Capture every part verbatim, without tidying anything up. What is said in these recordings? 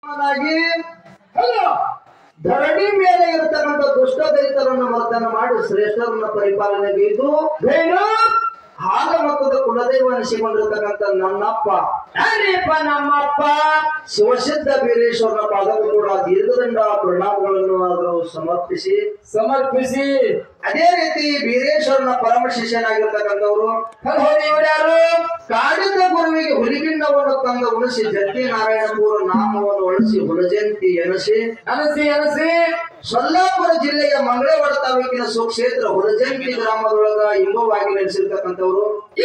ಧರಣಿ ಮೇಲೆ ಇರತಕ್ಕಂಥ ದುಷ್ಟ ದೈತರನ್ನು ಮರ್ದನ ಮಾಡಿ ಶ್ರೇಷ್ಠರನ್ನ ಪರಿಪಾಲನೆಗೈದು ಹಾಲ ಮತ್ತದ ಕುಲದೈವ ಅನಿಸಿಕೊಂಡಿರ್ತಕ್ಕಂಥ ನನ್ನಪ್ಪ ಯಾರಿಪ್ಪ ನಮ್ಮಪ್ಪ ಶಿವಸಿದ್ಧ ಬೀರೇಶ್ವರನ ಪಾದಕ್ಕೂ ಕೂಡ ದೀರ್ಘದಂಡ ಪ್ರಣಾಮಗಳನ್ನು ಆದರೂ ಸಮರ್ಪಿಸಿ ಸಮರ್ಪಿಸಿ ಅದೇ ರೀತಿ ಬೀರೇಶ್ವರನ ಪರಮ ಶಿಷ್ಯನಾಗಿರ್ತಕ್ಕಂಥವ್ರು ಯಾರು ಕಾಡಿದ ಗುರುವಿಗೆ ಹುಲಿಗಿಣ್ಣವನ್ನು ತಂದ ಉಣಿಸಿ ಜತ್ತಿ ನಾರಾಯಣಪುರ ನಾಮವನ್ನು ಒಳಿಸಿ ಹುಲಜಂತಿ ಎನಸಿ ಅನಸಿ ಅನಸಿ ಸೊಲ್ಲಾಪುರ ಜಿಲ್ಲೆಯ ಮಂಗಳವಾಡ ತಾಲೂಕಿನ ಸುಕ್ಷೇತ್ರ ಹುಲಜಂತಿ ಗ್ರಾಮದೊಳಗ ಇಂಬವಾಗಿ ನೆಲೆಸಿರ್ತಕ್ಕಂಥವ್ರು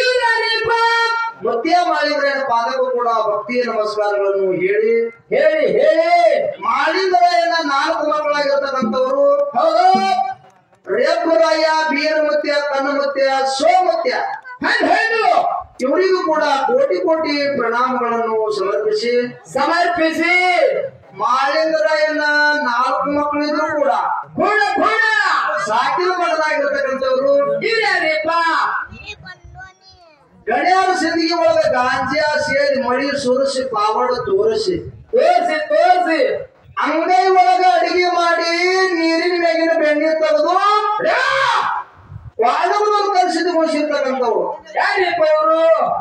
ಮುತ್ಯ ಮಾಳಿಂಗರಾಯನ ಪಾದಕ್ಕೂ ಕೂಡ ಭಕ್ತಿಯ ನಮಸ್ಕಾರಗಳನ್ನು ಹೇಳಿ ಹೇಳಿ ಹೇಳಿ ಮಾಳಿಂಗರಾಯನ ನಾಲ್ಕು ಮಕ್ಕಳಾಗಿರ್ತಕ್ಕಂಥವ್ರು ರೇಪುರಾಯ ಬೀರಮುತ್ಯ ಕಣ್ಣಮುತ್ಯ ಸೋಮುತ್ಯ ಇವರಿಗೂ ಕೂಡ ಕೋಟಿ ಕೋಟಿ ಪ್ರಣಾಮಗಳನ್ನು ಸಮರ್ಪಿಸಿ ಸಮರ್ಪಿಸಿ ಮಾಳಿಂಗರಾಯನ ನಾಲ್ಕು ಮಕ್ಕಳಿದ್ರು ಕೂಡ ಕೂಡ ಕೂಡ ಸಾಕಿನ ಮಗಳಾಗಿರ್ತಕ್ಕಂಥವ್ರು ಇವ್ರ್ಯಾರಿಪ್ಪ ಗಣ್ಯಾರ ಸಿಂದಿಗೆ ಒಳಗ ಗಾಂಜಾ ಸೇರಿ ಮಳಿ ಸುರಿಸಿ ಪಾವಡ ತೋರಿಸಿ ತೋರಿಸಿ ತೋರಿಸಿ ಅಂಗೈ ಒಳಗ ಅಡಿಗೆ ಮಾಡಿ ನೀರಿನ ಮೇಗಿನ ಬೆಣ್ಣೆ ತೆಗೆದು ವಾದವನ್ನು ಕಲಿಸಿದ ಮುಗಿಸಿರ್ತಕ್ಕಂಥವ್ರು ಯಾರಿಪ್ಪ ಇವರು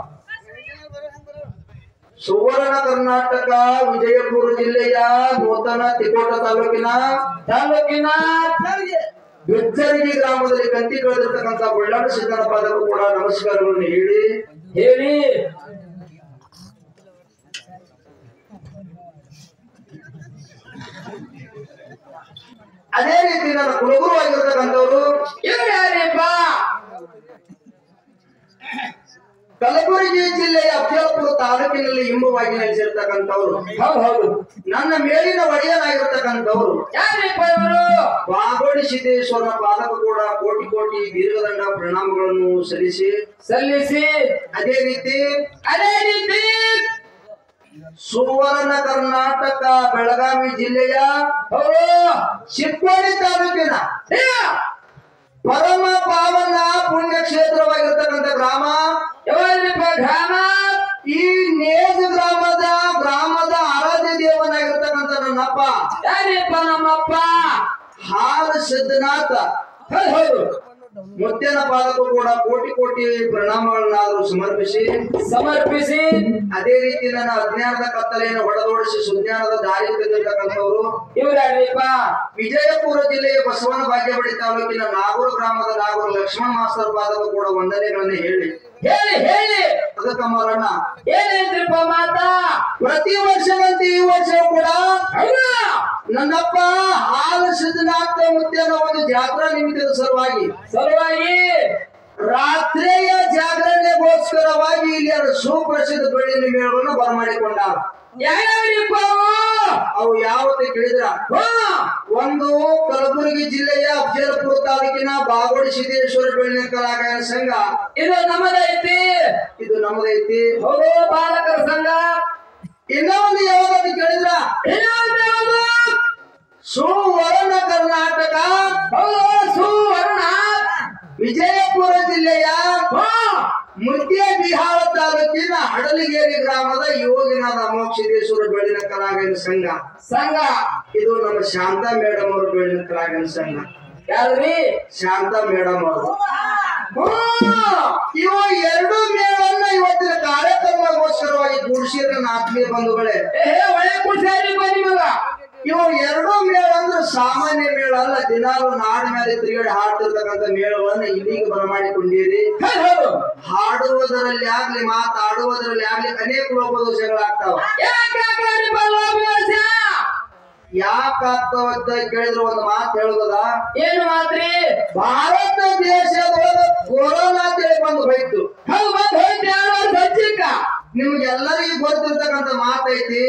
ಸುವರ್ಣ ಕರ್ನಾಟಕ ವಿಜಯಪುರ ಜಿಲ್ಲೆಯ ನೂತನ ತಿಕೋಟ ತಾಲೂಕಿನ ತಾಲೂಕಿನ ಬೆಚ್ಚರಿಗೆ ಗ್ರಾಮದಲ್ಲಿ ಕಂತಿ ಕಳೆದಿರ್ತಕ್ಕಂಥ ಬಳ್ಳಾರಿ ಸಿದ್ದನ ಪಾದಕ್ಕೂ ಕೂಡ ನಮಸ್ಕಾರಗಳನ್ನು ಹೇಳಿ ಹೇಳಿ ಅದೇ ರೀತಿ ನನ್ನ ಕುಲಗುರು ಆಗಿರ್ತಕ್ಕಂಥವ್ರು ಇವ್ರ್ಯಾರಿಪ್ಪ ಕಲಬುರಗಿ ಜಿಲ್ಲೆಯ ಅಫಜಲ್ಪುರ ತಾಲೂಕಿನಲ್ಲಿ ಇಂಬವಾಗಿ ನೆಲೆಸಿರ್ತಕ್ಕಂಥವ್ರು ಹೌದು ಹೌದು ನನ್ನ ಮೇಲಿನ ಒಡೆಯನಾಗಿರ್ತಕ್ಕಂಥವ್ರು ಯಾರಿಪ್ಪ ಇವರು ವಾಗೋಡಿ ಸಿದ್ದೇಶ್ವರನ ಪಾದಕ್ಕೂ ಕೂಡ ಕೋಟಿ ಕೋಟಿ ದೀರ್ಘದಂಡ ಪ್ರಣಾಮಗಳನ್ನು ಸಲ್ಲಿಸಿ ಸಲ್ಲಿಸಿ ಅದೇ ರೀತಿ ಅದೇ ರೀತಿ ಸುವರ್ಣ ಕರ್ನಾಟಕ ಬೆಳಗಾವಿ ಜಿಲ್ಲೆಯ ಚಿಕ್ಕೋಡಿ ತಾಲೂಕಿನ ಪರಮ ಪಾವನ ಪುಣ್ಯ ಕ್ಷೇತ್ರವಾಗಿರ್ತಕ್ಕಂಥ ಗ್ರಾಮ ಯಾವ್ರಿಪ್ಪ ಗ್ರಾಮ ಈ ನೇಜ ಗ್ರಾಮದ ಗ್ರಾಮದ ಆರಾಧ್ಯ ದೇವನಾಗಿರ್ತಕ್ಕಂಥ ನನ್ನಪ್ಪ ಯಾರಿಪ್ಪ ನಮ್ಮಪ್ಪ ಹಾಲ ಸಿದ್ದನಾಥ ಹೌದು ಹೌದು ಮುತ್ಯನ ಪಾದಕ್ಕೂ ಕೂಡ ಕೋಟಿ ಕೋಟಿ ಪ್ರಣಾಮಗಳನ್ನಾದರೂ ಸಮರ್ಪಿಸಿ ಸಮರ್ಪಿಸಿ ಅದೇ ರೀತಿ ನನ್ನ ಅಜ್ಞಾನದ ಕತ್ತಲೆಯನ್ನು ಹೊಡೆದೋಡಿಸಿ ಸುಜ್ಞಾನದ ದಾರಿ ತೆಗೆದಿರ್ತಕ್ಕಂಥವ್ರು ಇವ್ರ್ಯಾರಿಪ್ಪ ವಿಜಯಪುರ ಜಿಲ್ಲೆಯ ಬಸವನ ಭಾಗ್ಯವಾಡಿ ತಾಲೂಕಿನ ನಾಗೂರು ಗ್ರಾಮದ ನಾಗೂರು ಲಕ್ಷ್ಮಣ ಮಾಸ್ತರ್ ಪಾದಕ್ಕೂ ಕೂಡ ವಂದನೆಗಳನ್ನು ಹೇಳಿ ಹೇಳಿ ಹೇಳಿ ಅದಕ್ಕ ಮಾರಣ್ಣ ಏನೇನ್ರಿಪ್ಪ ಮಾತಾ ಪ್ರತಿ ವರ್ಷದಂತೆ ಈ ವರ್ಷ ಕೂಡ ಹೌದಾ ನನ್ನಪ್ಪ ಹಾಲ ಸಿದ್ದನಾಥ ಮುತ್ಯನ ಒಂದು ಜಾತ್ರಾ ನಿಮಿತ್ತದ ಸಲುವಾಗಿ ಸಲುವಾಗಿ ರಾತ್ರಿಯ ಜಾಗರಣೆಗೋಸ್ಕರವಾಗಿ ಇಲ್ಲಿ ಸುಪ್ರಸಿದ್ಧ ಬೆಳ್ಳಿನ ಮೇಳವನ್ನು ಬರಮಾಡಿಕೊಂಡ ಯಾರ್ಯಾರಿಪ್ಪ ಅವು ಯಾವತ್ತು ಕೇಳಿದ್ರ ಒಂದು ಕಲಬುರಗಿ ಜಿಲ್ಲೆಯ ಅಫಜಲ್ಪುರ ತಾಲೂಕಿನ ಬಾಗೋಡಿ ಸಿದ್ದೇಶ್ವರ ಬೆಳ್ಳಿನ ಕಲಾಗಾಯನ ಸಂಘ ಇದು ನಮ್ಮದೈತಿ ಇದು ನಮ್ಮದೈತಿ ಹೌದು ಬಾಲಕರ ಸಂಘ ಇನ್ನೊಂದು ಯಾವ್ದು ಕೇಳಿದ್ರ ಇನ್ನೊಂದು ಯಾವುದು ಸುವರ್ಣ ಕರ್ನಾಟಕ ಹೌದು ಸುವರ್ಣ ವಿಜಯಪುರ ಜಿಲ್ಲೆಯ ಮುದ್ದೆ ಬಿಹಾರ ತಾಲೂಕಿನ ಹಡಲಿಗೇರಿ ಗ್ರಾಮದ ಯೋಗಿನಾಥ ಅಮೋಕ್ಷೇಶ್ವರ ಬೆಳ್ಳಿನ ಕಲಾಗಾಯನ ಸಂಘ ಸಂಘ ಇದು ನಮ್ಮ ಶಾಂತಾ ಮೇಡಮ್ ಅವರು ಬೆಳ್ಳಿನ ಕಲಾಗಾಯನ ಸಂಘ ಯಾವ್ರಿ ಶಾಂತಾ ಮೇಡಮ್ ಅವರು ಇವು ಎರಡು ಮೇಳನ್ನ ಇವತ್ತಿನ ಕಾರ್ಯಕ್ರಮಗೋಸ್ಕರವಾಗಿ ಕೂಡಿಸಿದ ಆತ್ಮೀಯ ಬಂಧುಗಳೇ ಏ ಒಳ್ಳೆ ಖುಷಿಯಾರಿಪ್ಪ ನಿಮಗ ಇವು ಎರಡು ಮೇಳ ಅಂದ್ರೆ ಸಾಮಾನ್ಯ ಮೇಳ ಅಲ್ಲ ದಿನಾಲು ನಾಡ ಮೇಲೆ ತಿರುಗಾಡಿ ಹಾಡ್ತಿರ್ತಕ್ಕಂಥ ಮೇಳವನ್ನು ಇಲ್ಲಿಗೆ ಬರಮಾಡಿಕೊಂಡಿರಿ ಹಾಡುವುದರಲ್ಲಿ ಆಗ್ಲಿ ಮಾತಾಡುವುದರಲ್ಲಿ ಆಗ್ಲಿ ಅನೇಕ ಲೋಪದೋಷಗಳಾಗ್ತಾವ ಯಾಕಾಗ್ತಾವ ಅಂತ ಕೇಳಿದ್ರೆ ಒಂದು ಮಾತು ಹೇಳುವುದ ಏನು ಮಾತ್ರಿ ಭಾರತ ದೇಶದೊಳಗ ಕೊರೋನಾ ತಿಳಿ ಬಂದು ಹೋಯ್ತು ಹೌದು ಬಂದು ಹೋಯ್ತು ಎರಡು ವರ್ಷ ಹಚ್ಚಿಕ್ಕ ನಿಮ್ಗೆಲ್ಲರಿಗೂ ಗೊತ್ತಿರ್ತಕ್ಕಂಥ ಮಾತೈತಿ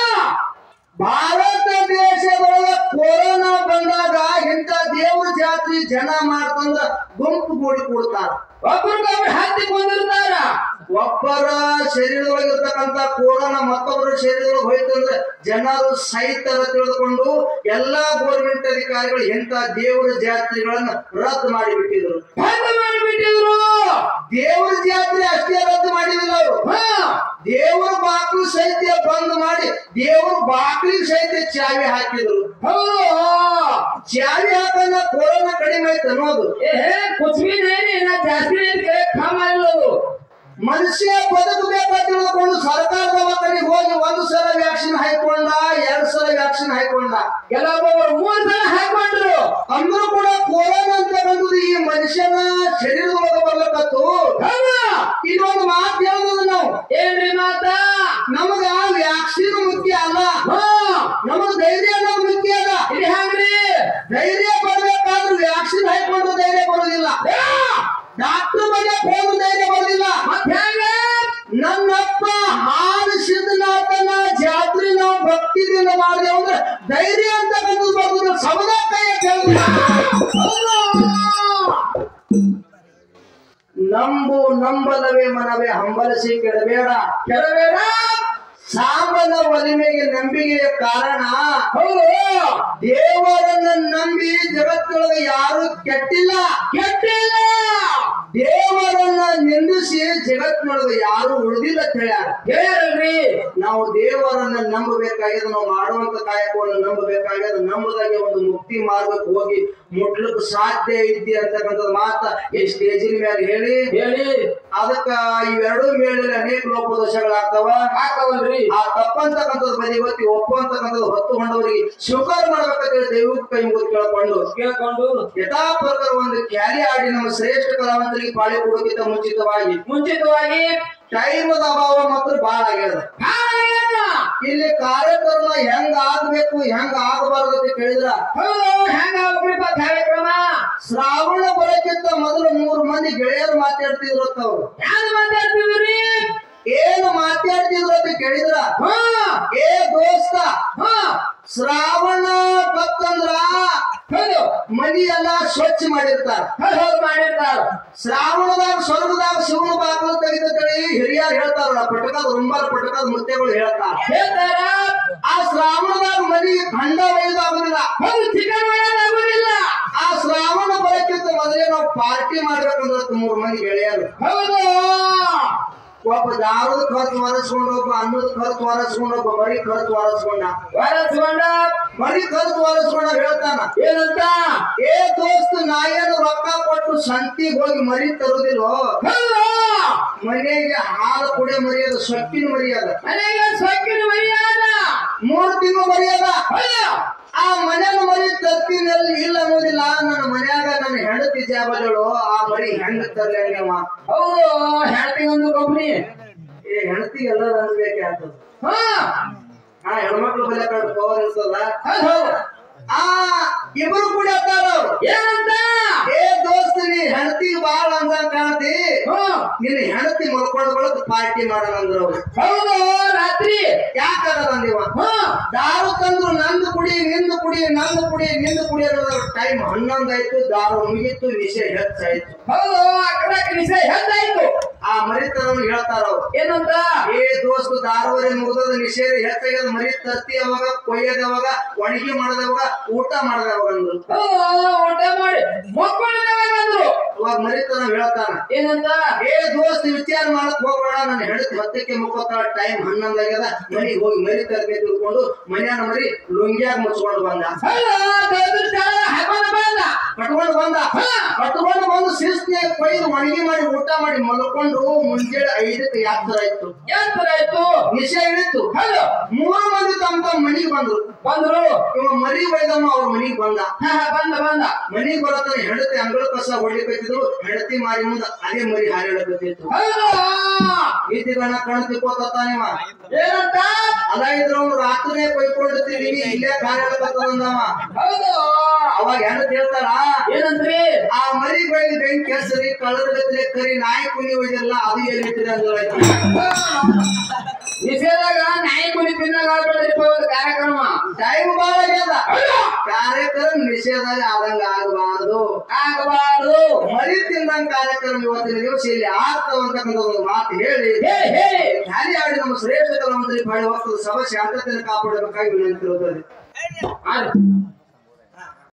ಭಾರತ ದೇಶದೊಳಗ ಕೊರೋನಾ ಬಂದಾಗ ಇಂಥ ದೇವ್ರ ಜಾತ್ರೆ ಜನ ಮಾಡ್ತಂದ್ರ ಗುಂಪು ಗೂಡಿ ಕೊಡ್ತಾರ ಒಬ್ರಿಗೊಬ್ರು ಹತ್ತಿ ಕುಂದಿರ್ತಾರ ಒಬ್ಬರ ಶರೀರದೊಳಗಿರ್ತಕ್ಕಂಥ ಕೋರೋನಾ ಮತ್ತೊಬ್ಬರ ಶರೀರದೊಳಗೆ ಹೋಯ್ತಂದ್ರೆ ಜನರು ಸಹಿತರ ತಿಳಿದುಕೊಂಡು ಎಲ್ಲಾ ಗೋರ್ಮೆಂಟ್ ಅಧಿಕಾರಿಗಳು ಎಂತ ದೇವರ ಜಾತ್ರೆಗಳನ್ನ ರದ್ದು ಮಾಡಿಬಿಟ್ಟಿದ್ರು ಬಂದ್ ಮಾಡಿಬಿಟ್ಟಿದ್ರು. ದೇವರ ಜಾತ್ರೆ ಅಷ್ಟೇ ರದ್ದು ಮಾಡಿದಿಲ್ಲ ಅವರು, ದೇವರ ಬಾಕ್ಲು ಸಹಿತ ಬಂದ್ ಮಾಡಿ ದೇವರ ಬಾಕ್ಲಿಗೆ ಸಹಿತ ಚಾವಿ ಹಾಕಿದ್ರು. ಹೌದು, ಚಾವಿ ಹಾಕಂದ ಕೊರೋನಾ ಕಡಿಮೆ ಆಯ್ತು ಅನ್ನೋದು. ಏ ಕುಚ್ ಬಿ ನಹೀ ನಾ ಜಾಸ್ತಿ ಕಮ್ ಆಗಿರೋದು. ಮನುಷ್ಯ ಬದುಕಬೇಕಾದ ತಿಳ್ಕೊಂಡು ಸರ್ಕಾರದ ದವಾಖಾನೆಗೆ ಹೋಗಿ ಒಂದು ಸಲ ವ್ಯಾಕ್ಸಿನ್ ಹಾಕೊಂಡ, ಎರಡ್ ಸಲ ವ್ಯಾಕ್ಸಿನ್ ಹಾಕೊಂಡ, ಕೆಲವೊಬ್ಬರು ಮೂರ್ ಸಲ ಹಾಕೊಂಡ್ರು. ಅಂದ್ರೂ ಕೂಡ ಕೊರೋನಾ ಅಂತ ಬಂದದ್ದು ಈ ಮನುಷ್ಯನ ಶರೀರದೊಳಗೆ ಬರ್ಲಕತ್ತು. ಇನ್ನೊಂದು ಮಾತು ಹೇಳೋದು ನಾವು, ಏನ್ರಿ ಮಾತ? ನಮಗ ವ್ಯಾಕ್ಸಿನ್ ಮುಖ್ಯ ಅಲ್ಲ, ನಮಗ ಧೈರ್ಯ ಅನ್ನೋದು ಮುಖ್ಯ ಅಲ್ಲ. ಇದು ಹೆಂಗ್ರಿ? ಧೈರ್ಯ ಬರ್ಬೇಕಾದ್ರೂ ವ್ಯಾಕ್ಸಿನ್ ಹಾಕೊಂಡು ಧೈರ್ಯ ಬರೋದಿಲ್ಲ, ಡಾಕ್ಟರ್ ಬಗ್ಗೆ ಹೋದ್ರು ಧೈರ್ಯ ಬರೋದಿಲ್ಲ. ನನ್ನಪ್ಪ ಹಾಲು ಸಿದ್ಧನಾಥನ ಜಾತ್ರೆ ನಾವು ಭಕ್ತಿದಿಂದ ಮಾಡಿದೆವು ಅಂದ್ರೆ ಧೈರ್ಯ ಅಂತ ಬಂದು ಬರುದಿಲ್ಲ, ಸಮುದಾಯ ನಂಬು ನಂಬಲವೇ ಮನವೇ ಹಂಬಲಿಸಿ ಕೆಡಬೇಡ ಕೆಡಬೇಡ. ಸಾಂಬನ ಒಲಿಮೆಗೆ ನಂಬಿಕೆಯ ಕಾರಣ. ಹೌದು, ದೇವರನ್ನ ನಂಬಿ ಜಗತ್ತೊಳಗೆ ಯಾರು ಕೆಟ್ಟಿಲ್ಲ ಕೆಟ್ಟಿಲ್ಲ. ದೇವರನ್ನ ನಿಂದಿಸಿ ಜಗತ್ತಿನೊಳಗೆ ಯಾರು ಉಳಿದಿಲ್ಲ ಅಂತ ಹೇಳ್ಯಾರ. ಹೇಳ್ರಿ, ನಾವು ದೇವರನ್ನ ನಂಬಬೇಕಾಗ್ಯದ, ನಾವು ಮಾಡುವಂತ ಕಾಯಕವನ್ನು ನಂಬಬೇಕಾಗ್ಯದ. ನಂಬದಾಗೆ ಒಂದು ಮುಕ್ತಿ ಮಾರ್ಗಕ್ಕೆ ಹೋಗಿ ಮುಟ್ಲಕ್ ಸಾಧ್ಯ ಐತಿ ಅಂತಕ್ಕಂಥದ್ದು ಮಾತ ಈ ಸ್ಟೇಜಿನ ಮೇಲೆ ಹೇಳಿ ಹೇಳಿ ಅದಕ್ಕ ಇವೆರಡು ಮೇಲೆ ಅನೇಕ ಲೋಪದೋಷಗಳಾಗ್ತಾವ ಹಾಕವಲ್ರಿ. ಆ ತಪ್ಪಂತಕ್ಕಂಥದ್ದು ಬದಿ ಗೊತ್ತಿ ಒಪ್ಪುವಂತಕ್ಕಂಥದ್ದು ಹೊತ್ತುಕೊಂಡವರಿಗೆ ಸ್ವೀಕಾರ ಮಾಡ್ಬೇಕಂತ ಹೇಳಿ ದೈವಕ್ಕೆ ಕೈ ಮುಗಿದು ಕೇಳ್ಕೊಂಡು ಕೇಳ್ಕೊಂಡು ಯಥಾ ಪ್ರಕಾರ ಒಂದು ಕ್ಯಾರಿ ಆಡಿ ನಮ್ಮ ಶ್ರೇಷ್ಠ ಕಲಾವಂತರಿಗೆ ಪಾಳಿ ಕೊಡೋಕ್ಕಿಂತ ಮುಂಚಿತವಾಗಿ ಮುಂಚಿತವಾಗಿ ಟೈಮದ ಅಭಾವ ಮಾತ್ರ ಬಹಳ ಆಗ್ಯದ. ಇಲ್ಲಿ ಕಾರ್ಯಕ್ರಮ ಹೆಂಗ ಆಗ್ಬೇಕು ಹೆಂಗ ಆಗಬಾರದು ಅಂತ ಕೇಳಿದ್ರ, ಹೆಂಗ ಕಾರ್ಯಕ್ರಮ ಶ್ರಾವಣ ಬರೋಕ್ಕಿಂತ ಮೊದಲು ಮೂರು ಮಂದಿ ಗೆಳೆಯರು ಮಾತಾಡ್ತಿದ್ರು ಅವ್ರು. ಯಾರು ಮಾತಾಡ್ತಿದ್ರಿ? ಏನು ಮಾತಾಡ್ತಿದ್ರು ಅಂತ ಕೇಳಿದ್ರ, ಏ ದೋಸ್ತ, ಶ್ರಾವಣ ಬತ್ತಂದ್ರ ಮನಿ ಎಲ್ಲಾ ಸ್ವಚ್ಛ ಮಾಡಿರ್ತಾರ, ಮಾಡಿರ್ತಾರ. ಶ್ರಾವಣದಾಗ ಸ್ವರ್ಗದಾಗ ಶಿವನ ಬಾಗಿಲು ತೆಗೆದಳಿ ಹಿರಿಯರು ಹೇಳ್ತಾರಲ್ಲ, ಪಟಕದ ರುಂಬಾರ ಪಟಕದ ಮುತ್ತೆಗಳು ಹೇಳ್ತಾರ ಹೇಳ್ತಾರ ಆ ಶ್ರಾವಣದಾಗ ಮನಿ ಖಂಡ ಒಯ್ದಾಗುದಿಲ್ಲ, ಚಿಕನ್ ಮಾಡೋದಾಗುದಿಲ್ಲ. ಆ ಶ್ರಾವಣ ಬರಕ್ಕಿಂತ ಮೊದಲೇ ನಾವು ಪಾರ್ಟಿ ಮಾಡ್ಬೇಕಂದ್ರೆ ಮೂರು ಮಂದಿ ಗೆಳೆಯರು. ಹೌದು, ಒಬ್ಬ ದಾರದ ಖರ್ಚು ಹೊರಸ್ಕೊಂಡ, ಒಬ್ಬ ಅನ್ನದ ಖರ್ಚು ಹೊರಸ್ಕೊಂಡ, ಒಬ್ಬ ಮರಿ ಖರ್ಚು ಹೊರಸ್ಕೊಂಡ ಹೊರಸ್ಕೊಂಡ ಮರಿ ಖರ್ಚು ಹೊರಸ್ಕೊಂಡ ಹೇಳ್ತಾನ ಏನಂತ, ಏ ದೋಸ್ತ ನಾ ಏನು ರೊಕ್ಕ ಕೊಟ್ಟು ಸಂತಿಗೆ ಹೋಗಿ ಮರಿ ತರುದಿಲ್ವೋ, ಮನೆಗೆ ಹಾಲು ಕುಡಿಯ ಮರ್ಯಾದ, ಸೊಪ್ಪಿನ ಮರ್ಯಾದ, ಮನೆಗೆ ಸೊಕ್ಕಿನ ಮರ್ಯಾದ, ಮೂರು ತಿಂಗಳು ಮರ್ಯಾದ. ಆ ಮನ್ಯಾಗ ಮರಿ ತತ್ತಿನಲ್ಲಿ ಇಲ್ಲ ಅನ್ನೋದಿಲ್ಲ. ನನ್ನ ಮನ್ಯಾಗ ನನ್ನ ಹೆಂಡತಿ ಜಾಬಗಳು ಆ ಮರಿ ಹೆಂಗ ತರ್ಲಿ ಅವ. ಹೌದು, ಹೆಂಡತಿ ಒಂದು ಕಂಪ್ನಿ. ಏ ಹೆಂಡತಿಗೆ ಎಲ್ಲ ಅನ್ಬೇಕೆ ಆಗ್ತದ. ಹಾ ಆ ಹೆಣ್ಮಕ್ಳು ಬಲ್ಲ ಕಡೆ ಪವರ್ ಇರ್ತದ. ಹೌದು, ಆ ಇಬ್ರು ಕೂಡ ಅತ್ತಾರ ಅವ್ರು. ಏನಂತ, ಏ ದೋಸ್ತ ನೀ ಹೆಂಡತಿಗೆ ಬಾಳ ಅಂದ ಕಾಣತಿ, ನಿನ್ನ ಹೆಂಡತಿ ಮಲ್ಕೊಂಡ್ ಬಳಕ ಪಾರ್ಟಿ ಮಾಡೋಣ ಅಂದ್ರು ಅವ್ರು. ಹೌದು, ರಾತ್ರಿ ಯಾಕದ ಅಂದಿವ, ದಾರು ತಂದ್ರು ನಂದು ಕುಡಿ ನಿಂದು ಕುಡಿ ನಂದು ಕುಡಿ ನಿಂದು ಕುಡಿ ಅನ್ನೋದ್ರ ಟೈಮ್ ಹನ್ನೊಂದ್ ಆಯ್ತು, ದಾರು ಮುಗಿತು, ವಿಷಯ ಹೆಚ್ಚಾಯ್ತು. ಹೌದು, ಅಕ್ಕಡಕ್ಕ ವಿಷಯ ಹೆಚ್ಚಾಯ್ತು. ಆ ಮರಿತನವ್ರು ಹೇಳ್ತಾರ ಅವ್ರು ಏನಂತ, ಏ ದೋಸ್ತ ದಾರುವರೆ ಮುಗಿದ ನಿಷೇಧ ಹೆಚ್ಚಾಗ್ಯದ, ಮರಿ ತತ್ತಿ ಅವಾಗ ಕೊಯ್ಯದವಾಗ ಒಣಗಿ ಮಾಡದವಾಗ ಊಟ ಮಾಡದವಾಗ ಅಂದ್ರು. ಊಟ ಮಾಡಿ ಮಕ್ಕಳು ಅವಾಗ ಮರಿತನ ಹೇಳ್ತಾನ ಏನಂತ, ಏ ದೋಸ್ತ ವಿಚಾರ ಮಾಡಕ್ ಹೋಗ್ಬೇಡ, ನನ್ನ ಹೆಂಡತಿ ಹತ್ತಕ್ಕೆ ಮುಕ್ಕೋತಾಳ, ಟೈಮ್ ಹನ್ನೊಂದ್ ಆಗ್ಯದ, ಮನಿಗೆ ಹೋಗಿ ಮರಿ ತರಕೆ ತಿಳ್ಕೊಂಡು ಮನ್ಯಾನ ಮರಿ ಲುಂಗ್ಯಾಗ ಮುಚ್ಕೊಂಡು ಬಂದ, ಕಟ್ಕೊಂಡು ಬಂದ ಕಟ್ಕೊಂಡು ಬಂದು ಶಿಸ್ತಿನಾಗ ಕೊಯ್ದು ಒಣಗಿ ಮಾಡಿ ಊಟ ಮಾಡಿ ಮಲ್ಕೊಂಡು ಮುಂಜಾನೆ ಐದಕ್ಕೆ ಯಾತ್ರ ಆಯ್ತು. ಯಾತ್ರ ಆಯ್ತು, ವಿಷಯ ಇಳಿತು. ಮೂರು ಮಂದಿ ತಮ್ಮ ತಮ್ಮ ಮನಿಗೆ ಬಂದ್ರು ಬಂದ್ರು ಇವ ಮರಿ ಬೈದಮ್ಮ ಅವ್ರ ಮನಿಗೆ ಬಂದ. ಬಂದ ಬಂದ ಮನಿಗೆ ಬರತ್ತಾನ, ಹೆಂಡತಿ ಅಂಗಳ ಕಸ ಹೊಡಿಕತ್ತಿದ್ರು, ಹೆಂಡತಿ ಮಾರಿ ಮುಂದ ಅದೇ ಮರಿ ಹಾರಾಡಕತ್ತಿತ್ತು. ಈತಿಗಣ ಕಣ್ ತಿಕ್ಕೋತಾನಿವ. ಏನಂತ, ಅದ ಇದ್ರ ಅವ್ನು ರಾತ್ರಿನೇ ಕೊಯ್ಕೊಂಡಿರ್ತೀವಿ, ಇಲ್ಲೇ ಹಾರಾಡಕತ್ತದಂದವ. ಹೌದು, ಅವಾಗ ಹೆಂಡತಿ ಹೇಳ್ತಾಳ, ಏನಂದ್ರಿ, ಆ ಮರಿ ಬೈದು ಬೆಂಕಿ ಕೆಸರಿ ಕಳದ ಗತ್ಲೆ ಕರಿ ನಾಯಿ ಕುನಿ ಒಯ್ದಿರಲ್ಲ ಅದು ಎಲ್ಲಿಟ್ಟಿದೆ ಅಂದ್ರ ನಿಷೇಧಾಗ ನಾಯಿ ಕುನಿ ತಿನ್ನಾಗ ಕಾರ್ಯಕ್ರಮ ಟೈಮ್ ಬಾಳ ಆಗ್ಯದ. ಕಾರ್ಯಕ್ರಮ ನಿಷೇಧ ಆದಂಗ ಆಗಬಾರದು ಆಗಬಾರದು ಮರಿ ತಿಂದಂಗ ಕಾರ್ಯಕ್ರಮ ಇವತ್ತಿನ ದಿವಸ ಇಲ್ಲಿ ಆಗ್ತಾವಂತಕ್ಕಂಥ ಒಂದು ಮಾತು ಹೇಳಿ ಹೇ ಹೇ ಧ್ಯಾನಿ ಆಡಿ ನಮ್ಮ ಶ್ರೇಷ್ಠ ಮಂತ್ರಿ ಬಾಳಿ ವಸ್ತುದ ಸಭಾ ಶಾಂತತೆಯನ್ನು ಕಾಪಾಡಬೇಕಾಗಿ ವಿನಂತಿರುತ್ತದೆ.